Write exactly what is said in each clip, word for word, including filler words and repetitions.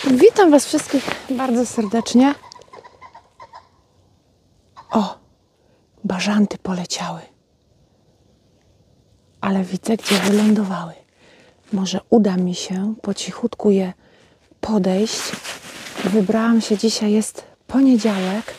Witam Was wszystkich bardzo serdecznie. O, bażanty poleciały. Ale widzę, gdzie wylądowały. Może uda mi się po cichutku je podejść. Wybrałam się, dzisiaj jest poniedziałek.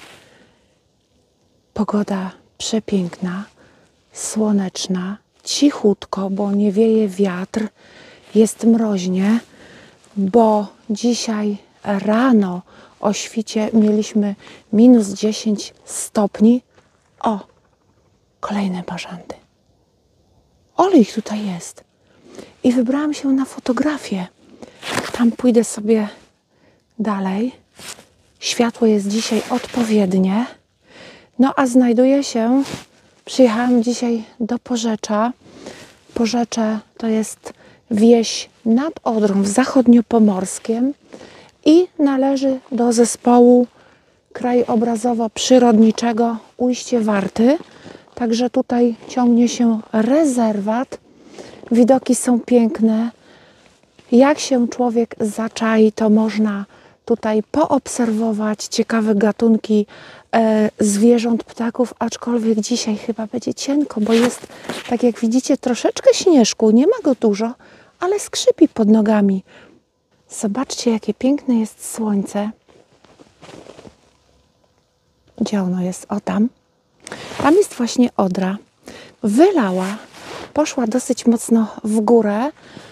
Pogoda przepiękna, słoneczna, cichutko, bo nie wieje wiatr. Jest mroźnie, bo dzisiaj rano o świcie mieliśmy minus dziesięć stopni. O, kolejne bażanty. Ole ich tutaj jest. I wybrałam się na fotografię. Tam pójdę sobie dalej. Światło jest dzisiaj odpowiednie. No a znajduję się, przyjechałam dzisiaj do Porzecza. Porzecze to jest wieś nad Odrą w zachodniopomorskiem i należy do zespołu krajobrazowo-przyrodniczego Ujście Warty. Także tutaj ciągnie się rezerwat. Widoki są piękne. Jak się człowiek zaczai, to można tutaj poobserwować ciekawe gatunki e, zwierząt, ptaków, aczkolwiek dzisiaj chyba będzie cienko, bo jest, tak jak widzicie, troszeczkę śnieżku. Nie ma go dużo, ale skrzypi pod nogami. Zobaczcie, jakie piękne jest słońce. Gdzie ono jest? O, tam. Tam jest właśnie Odra. Wylała, poszła dosyć mocno w górę.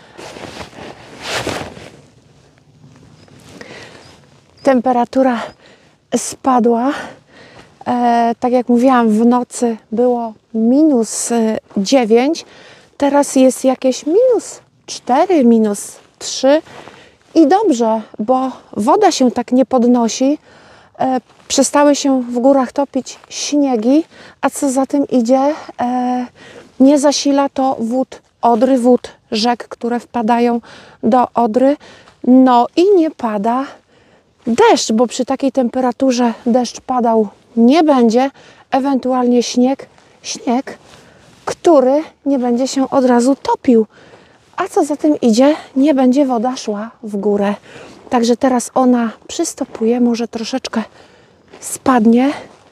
Temperatura spadła. E, tak jak mówiłam, w nocy było minus dziewięć. Teraz jest jakieś minus cztery, minus trzy. I dobrze, bo woda się tak nie podnosi. E, przestały się w górach topić śniegi, a co za tym idzie, e, nie zasila to wód Odry, wód rzek, które wpadają do Odry. No i nie pada deszcz, bo przy takiej temperaturze deszcz padał nie będzie, ewentualnie śnieg, śnieg, który nie będzie się od razu topił. A co za tym idzie, nie będzie woda szła w górę. Także teraz ona przystopuje, może troszeczkę spadnie.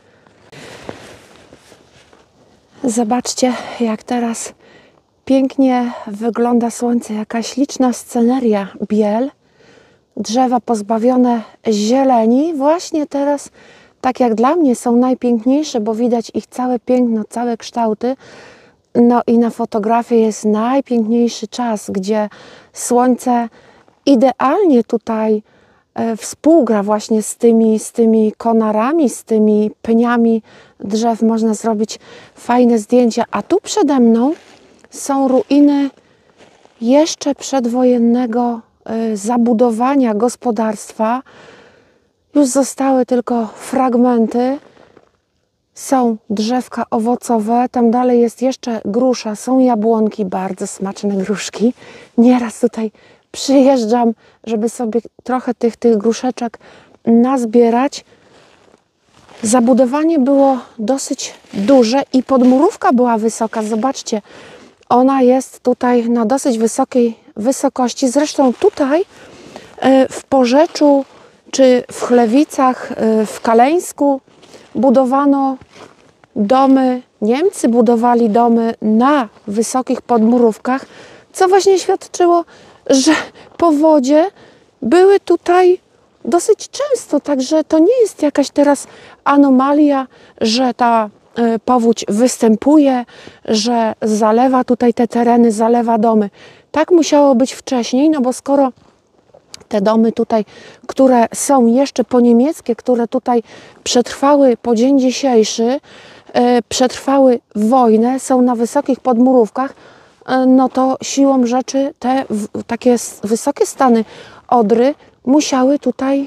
Zobaczcie, jak teraz pięknie wygląda słońce, jaka śliczna sceneria Biel. Drzewa pozbawione zieleni. Właśnie teraz, tak jak dla mnie, są najpiękniejsze, bo widać ich całe piękno, całe kształty. No i na fotografii jest najpiękniejszy czas, gdzie słońce idealnie tutaj e, współgra właśnie z tymi, z tymi konarami, z tymi pniami drzew. Można zrobić fajne zdjęcia. A tu przede mną są ruiny jeszcze przedwojennego e, zabudowania gospodarstwa. Już zostały tylko fragmenty. Są drzewka owocowe, tam dalej jest jeszcze grusza, są jabłonki, bardzo smaczne gruszki. Nieraz tutaj przyjeżdżam, żeby sobie trochę tych, tych gruszeczek nazbierać. Zabudowanie było dosyć duże i podmurówka była wysoka. Zobaczcie, ona jest tutaj na dosyć wysokiej wysokości. Zresztą tutaj w Porzeczu czy w Chlewicach, w Kaleńsku budowano domy, Niemcy budowali domy na wysokich podmurówkach, co właśnie świadczyło, że powodzie były tutaj dosyć często, także to nie jest jakaś teraz anomalia, że ta powódź występuje, że zalewa tutaj te tereny, zalewa domy. Tak musiało być wcześniej, no bo skoro te domy tutaj, które są jeszcze po niemieckie, które tutaj przetrwały po dzień dzisiejszy, e, przetrwały wojnę, są na wysokich podmurówkach, e, no to siłą rzeczy te w, takie wysokie stany Odry musiały tutaj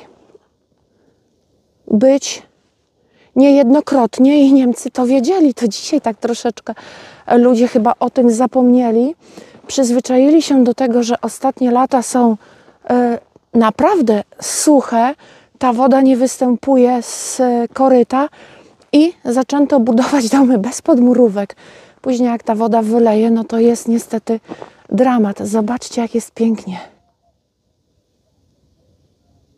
być niejednokrotnie i Niemcy to wiedzieli. To dzisiaj tak troszeczkę ludzie chyba o tym zapomnieli. Przyzwyczaili się do tego, że ostatnie lata są e, naprawdę suche, ta woda nie występuje z koryta i zaczęto budować domy bez podmurówek. Później jak ta woda wyleje, no to jest niestety dramat. Zobaczcie, jak jest pięknie.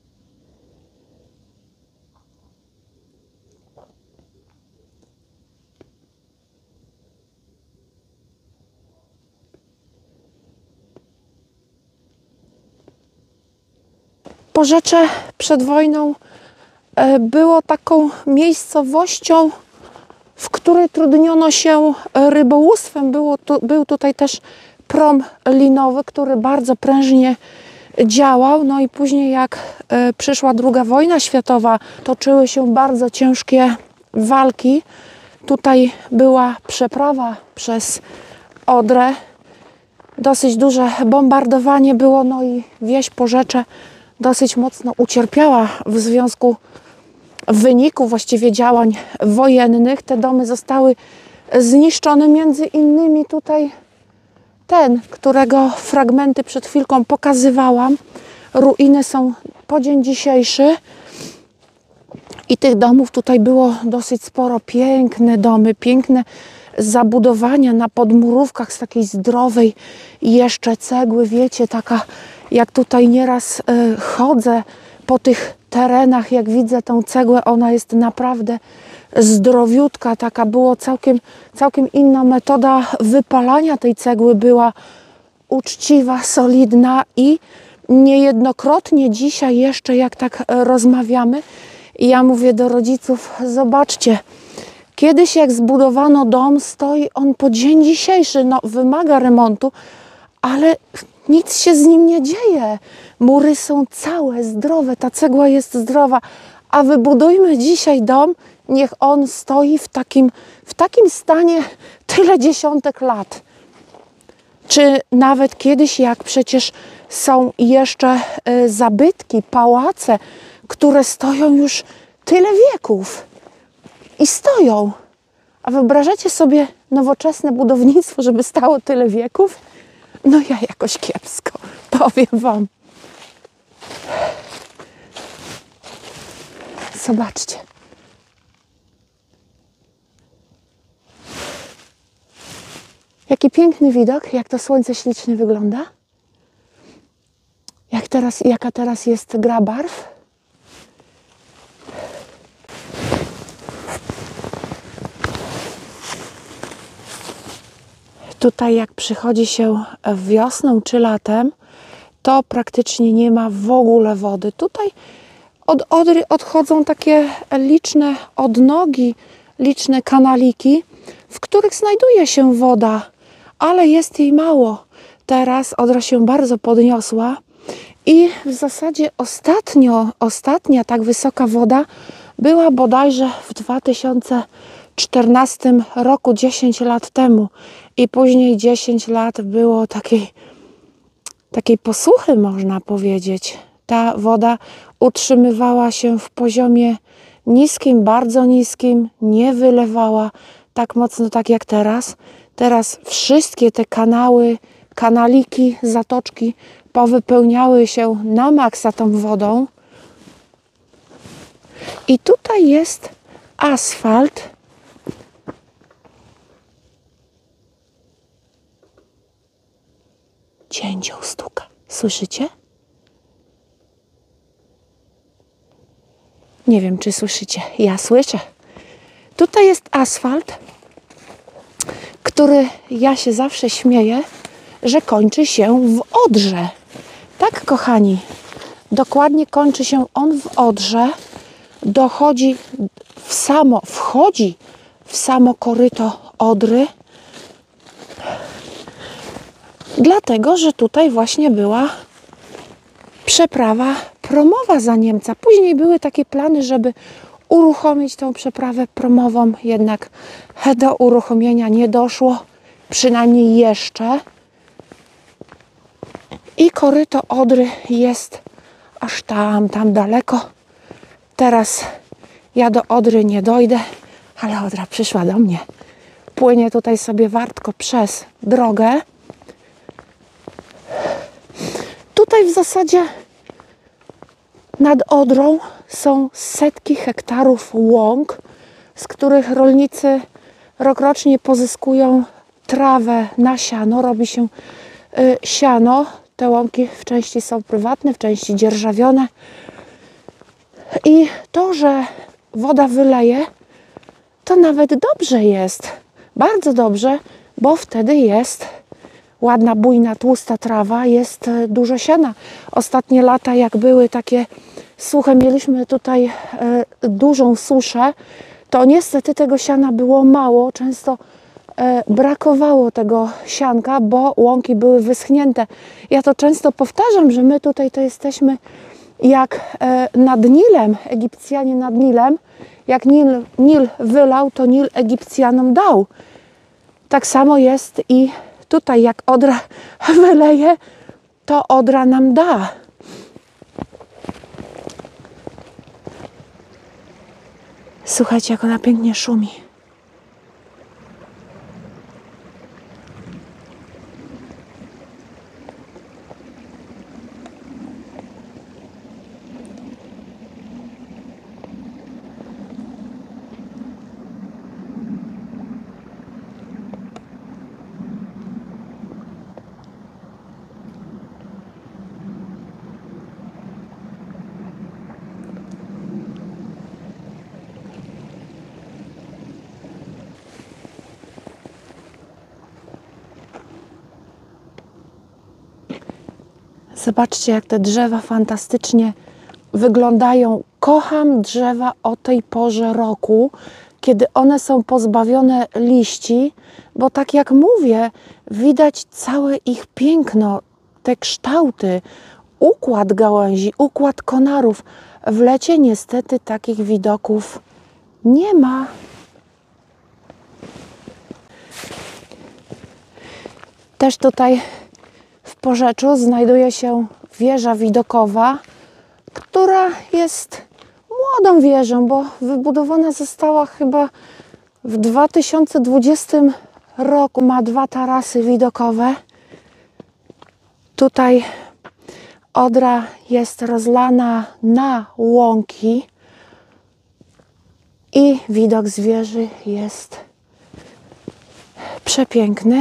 Porzecze przed wojną było taką miejscowością, w której trudniono się rybołówstwem. Było tu, był tutaj też prom linowy, który bardzo prężnie działał. No i później jak przyszła druga wojna światowa, toczyły się bardzo ciężkie walki. Tutaj była przeprawa przez Odrę. Dosyć duże bombardowanie było, no i wieś Porzecze dosyć mocno ucierpiała w związku w wyniku właściwie działań wojennych. Te domy zostały zniszczone, między innymi tutaj ten, którego fragmenty przed chwilką pokazywałam. Ruiny są po dzień dzisiejszy i tych domów tutaj było dosyć sporo. Piękne domy, piękne zabudowania na podmurówkach z takiej zdrowej jeszcze cegły. Wiecie, taka jak tutaj nieraz y, chodzę po tych terenach, jak widzę tą cegłę, ona jest naprawdę zdrowiutka. Taka było całkiem, całkiem inna metoda wypalania tej cegły, była uczciwa, solidna i niejednokrotnie dzisiaj jeszcze jak tak rozmawiamy, ja mówię do rodziców, zobaczcie, kiedyś jak zbudowano dom, stoi on po dzień dzisiejszy, no wymaga remontu, ale nic się z nim nie dzieje. Mury są całe, zdrowe, ta cegła jest zdrowa, a wybudujmy dzisiaj dom, niech on stoi w takim, w takim stanie tyle dziesiątek lat. Czy nawet kiedyś, jak przecież są jeszcze y, zabytki, pałace, które stoją już tyle wieków i stoją. A wyobrażacie sobie nowoczesne budownictwo, żeby stało tyle wieków? No ja jakoś kiepsko, powiem wam. Zobaczcie. Jaki piękny widok, jak to słońce ślicznie wygląda. Jak teraz, jaka teraz jest gra barw. Tutaj jak przychodzi się wiosną czy latem, to praktycznie nie ma w ogóle wody. Tutaj od Odry odchodzą takie liczne odnogi, liczne kanaliki, w których znajduje się woda, ale jest jej mało. Teraz Odra się bardzo podniosła i w zasadzie ostatnio, ostatnia tak wysoka woda była bodajże w dwa tysiące czternastym roku, dziesięć lat temu. I później dziesięć lat było takiej, takiej posuchy, można powiedzieć. Ta woda utrzymywała się w poziomie niskim, bardzo niskim, nie wylewała tak mocno, tak jak teraz. Teraz wszystkie te kanały, kanaliki, zatoczki powypełniały się na maksa tą wodą. I tutaj jest asfalt. Dzięcioł stuka. Słyszycie? Nie wiem, czy słyszycie. Ja słyszę. Tutaj jest asfalt, który ja się zawsze śmieję, że kończy się w Odrze. Tak, kochani. Dokładnie kończy się on w Odrze. Dochodzi w samo, wchodzi w samo koryto Odry. Dlatego, że tutaj właśnie była przeprawa promowa za Niemca. Później były takie plany, żeby uruchomić tą przeprawę promową, jednak do uruchomienia nie doszło, przynajmniej jeszcze. I koryto Odry jest aż tam, tam daleko. Teraz ja do Odry nie dojdę, ale Odra przyszła do mnie. Płynie tutaj sobie wartko przez drogę. Tutaj w zasadzie nad Odrą są setki hektarów łąk, z których rolnicy rokrocznie pozyskują trawę na siano. Robi się y, siano. Te łąki w części są prywatne, w części dzierżawione. I to, że woda wyleje, to nawet dobrze jest. Bardzo dobrze, bo wtedy jest ładna, bujna, tłusta trawa, jest dużo siana. Ostatnie lata, jak były takie suche, mieliśmy tutaj e, dużą suszę, to niestety tego siana było mało. Często e, brakowało tego sianka, bo łąki były wyschnięte. Ja to często powtarzam, że my tutaj to jesteśmy jak e, nad Nilem, Egipcjanie nad Nilem. Jak Nil, Nil wylał, to Nil Egipcjanom dał. Tak samo jest i tutaj, jak Odra wyleje, to Odra nam da. Słuchajcie, jak ona pięknie szumi. Zobaczcie, jak te drzewa fantastycznie wyglądają. Kocham drzewa o tej porze roku, kiedy one są pozbawione liści, bo tak jak mówię, widać całe ich piękno, te kształty, układ gałęzi, układ konarów. W lecie niestety takich widoków nie ma. Też tutaj w Porzeczu znajduje się wieża widokowa, która jest młodą wieżą, bo wybudowana została chyba w dwa tysiące dwudziestym roku. Ma dwa tarasy widokowe. Tutaj Odra jest rozlana na łąki i widok z wieży jest przepiękny.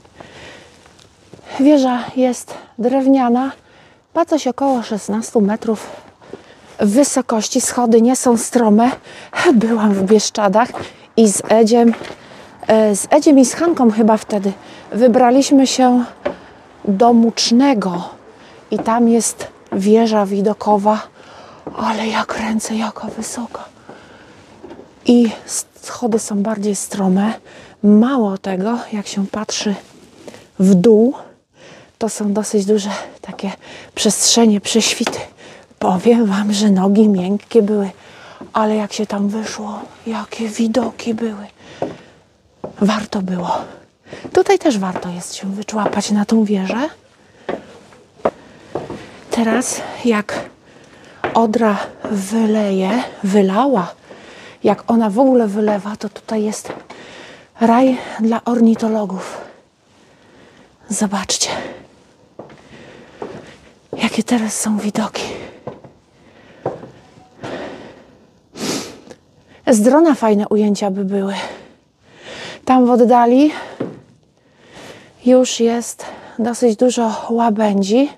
Wieża jest drewniana, ma coś około szesnaście metrów wysokości. Schody nie są strome. Byłam w Bieszczadach i z Edziem, z Edziem i z Hanką chyba wtedy wybraliśmy się do Mucznego i tam jest wieża widokowa, ale ja kręcę, jaka wysoka. I schody są bardziej strome. Mało tego, jak się patrzy w dół, to są dosyć duże takie przestrzenie, prześwity. Powiem Wam, że nogi miękkie były, ale jak się tam wyszło, jakie widoki były. Warto było. Tutaj też warto jest się wyczłapać na tą wieżę. Teraz jak Odra wyleje, wylała, jak ona w ogóle wylewa, to tutaj jest raj dla ornitologów. Zobaczcie, jakie teraz są widoki. Z drona fajne ujęcia by były. Tam w oddali już jest dosyć dużo łabędzi.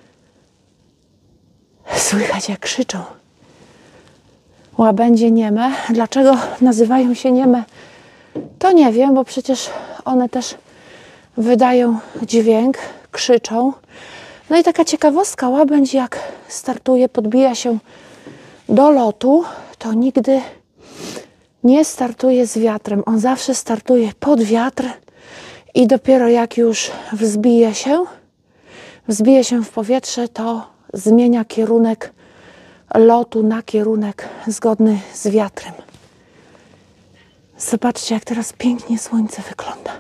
Słychać, jak krzyczą. Łabędzie nieme. Dlaczego nazywają się nieme? To nie wiem, bo przecież one też wydają dźwięk, krzyczą. No i taka ciekawostka, łabędź jak startuje, podbija się do lotu, to nigdy nie startuje z wiatrem. On zawsze startuje pod wiatr i dopiero jak już wzbije się, wzbije się w powietrze, to zmienia kierunek lotu na kierunek zgodny z wiatrem. Zobaczcie, jak teraz pięknie słońce wygląda.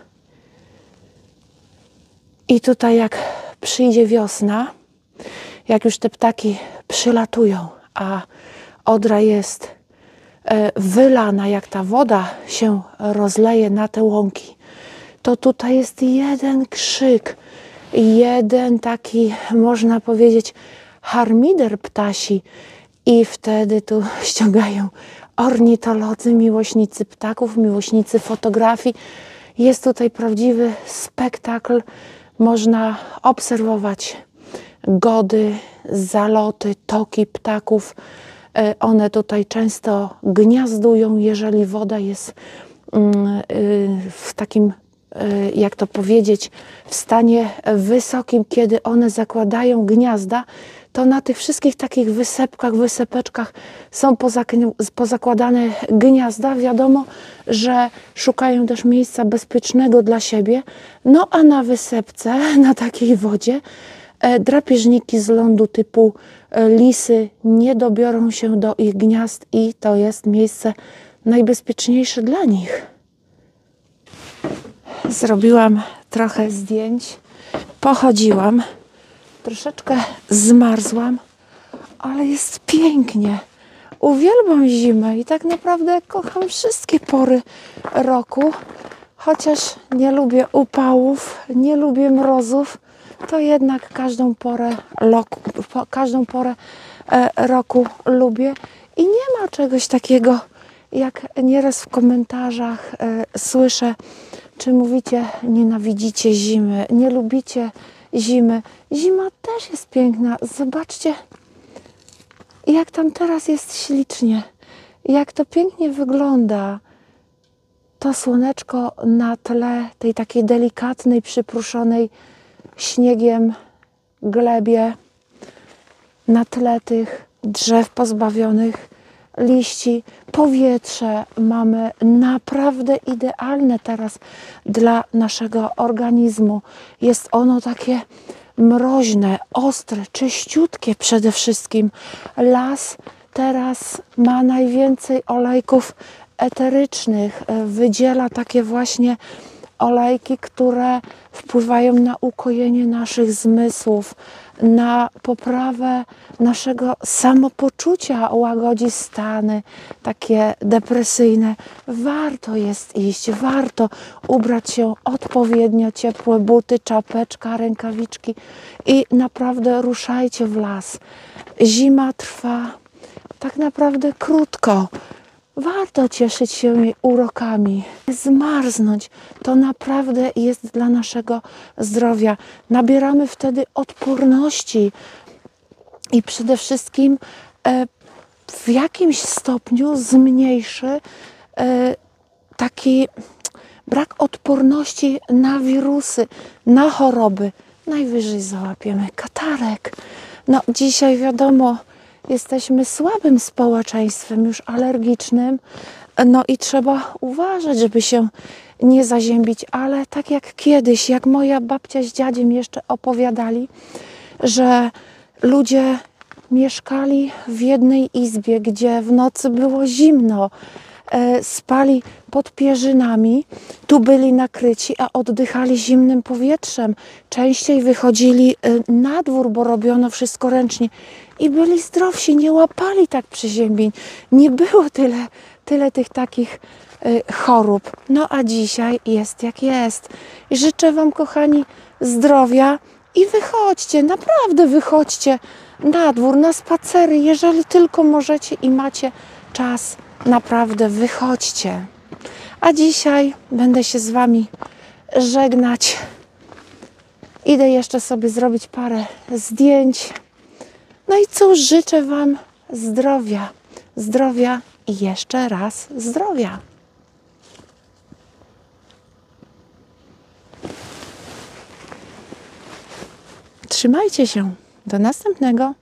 I tutaj jak przyjdzie wiosna, jak już te ptaki przylatują, a Odra jest wylana, jak ta woda się rozleje na te łąki, to tutaj jest jeden krzyk, jeden taki, można powiedzieć, harmider ptasi. I wtedy tu ściągają ornitolodzy, miłośnicy ptaków, miłośnicy fotografii. Jest tutaj prawdziwy spektakl. Można obserwować gody, zaloty, toki ptaków. One tutaj często gniazdują, jeżeli woda jest w takim jak to powiedzieć, w stanie wysokim, kiedy one zakładają gniazda, to na tych wszystkich takich wysepkach, wysepeczkach są pozakładane gniazda. Wiadomo, że szukają też miejsca bezpiecznego dla siebie. No a na wysepce, na takiej wodzie, drapieżniki z lądu typu lisy nie dobiorą się do ich gniazd i to jest miejsce najbezpieczniejsze dla nich. Zrobiłam trochę zdjęć, pochodziłam, troszeczkę zmarzłam, ale jest pięknie. Uwielbiam zimę i tak naprawdę kocham wszystkie pory roku, chociaż nie lubię upałów, nie lubię mrozów, to jednak każdą porę, loku, każdą porę e, roku lubię i nie ma czegoś takiego, jak nieraz w komentarzach e, słyszę, czy mówicie, nienawidzicie zimy, nie lubicie zimy. Zima też jest piękna. Zobaczcie, jak tam teraz jest ślicznie, jak to pięknie wygląda. To słoneczko na tle tej takiej delikatnej, przypruszonej śniegiem glebie, na tle tych drzew pozbawionych liści. Powietrze mamy naprawdę idealne teraz dla naszego organizmu. Jest ono takie mroźne, ostre, czyściutkie przede wszystkim. Las teraz ma najwięcej olejków eterycznych. Wydziela takie właśnie olejki, które wpływają na ukojenie naszych zmysłów, na poprawę naszego samopoczucia, łagodzi stany takie depresyjne. Warto jest iść, warto ubrać się odpowiednio, ciepłe buty, czapeczka, rękawiczki i naprawdę ruszajcie w las. Zima trwa tak naprawdę krótko. Warto cieszyć się jej urokami. Zmarznąć to naprawdę jest dla naszego zdrowia. Nabieramy wtedy odporności i przede wszystkim e, w jakimś stopniu zmniejszy e, taki brak odporności na wirusy, na choroby. Najwyżej załapiemy katarek. No dzisiaj wiadomo, jesteśmy słabym społeczeństwem, już alergicznym, no i trzeba uważać, żeby się nie zaziębić, ale tak jak kiedyś, jak moja babcia z dziadziem jeszcze opowiadali, że ludzie mieszkali w jednej izbie, gdzie w nocy było zimno, e, spali pod pierzynami, tu byli nakryci, a oddychali zimnym powietrzem. Częściej wychodzili e, na dwór, bo robiono wszystko ręcznie i byli zdrowsi, nie łapali tak przeziębień. Nie było tyle, tyle tych takich e, chorób. No a dzisiaj jest jak jest. I życzę Wam, kochani, zdrowia i wychodźcie, naprawdę wychodźcie na dwór, na spacery, jeżeli tylko możecie i macie czas, naprawdę wychodźcie. A dzisiaj będę się z Wami żegnać. Idę jeszcze sobie zrobić parę zdjęć. No i cóż, życzę Wam zdrowia, zdrowia i jeszcze raz zdrowia. Trzymajcie się. Do następnego.